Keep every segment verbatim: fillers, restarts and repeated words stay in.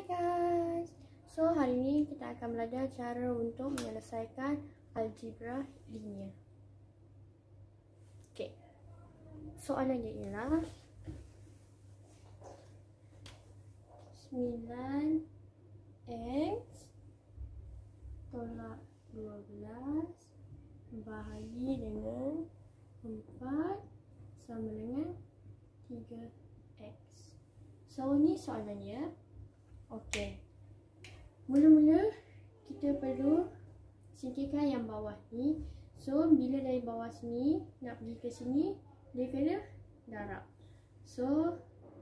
guys, so hari ini kita akan belajar cara untuk menyelesaikan algebra linear. Okay, soalan dia ialah sembilan x tolak dua belas bahagi dengan empat sama dengan tiga x. So ni soalannya. Okey, mula-mula kita perlu singkirkan yang bawah ni. So bila dari bawah sini nak pergi ke sini, dia kena darab. So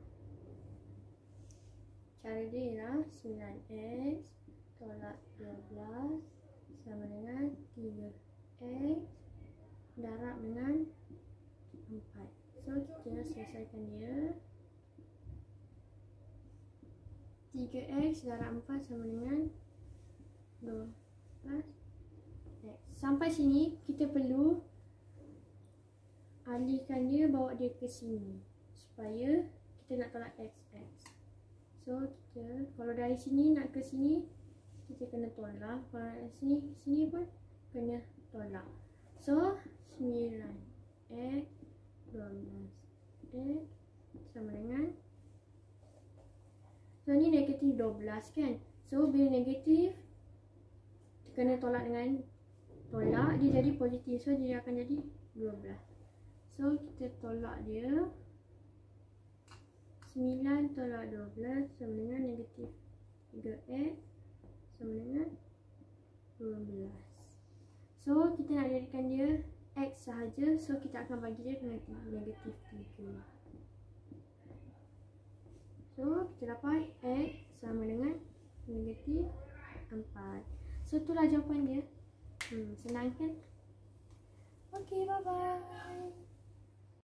cara dia ialah sembilan x tolak dua belas sama dengan tiga x darab dengan empat. So kita selesaikan dia. tiga x darab empat sama dengan dua belas x. Sampai sini kita perlu alihkan dia, bawa dia ke sini supaya kita nak tolak x x. So kita kalau dari sini nak ke sini kita kena tolak, kalau dari sini ke sini pun kena tolak. So sembilan x dua belas x sama dengan, so ni negatif dua belas kan. So bila negatif kena tolak dengan tolak, dia jadi positif. So dia akan jadi dua belas. So kita tolak dia. Sembilan tolak dua belas sama dengan negatif tiga x sama dengan dua belas. So kita nak jadikan dia x sahaja. So kita akan bagi dia dengan negatif tiga. So kita dapat x sama dengan negatif empat. So itulah jawapan dia. Hmm, senang kan? Okay, bye bye.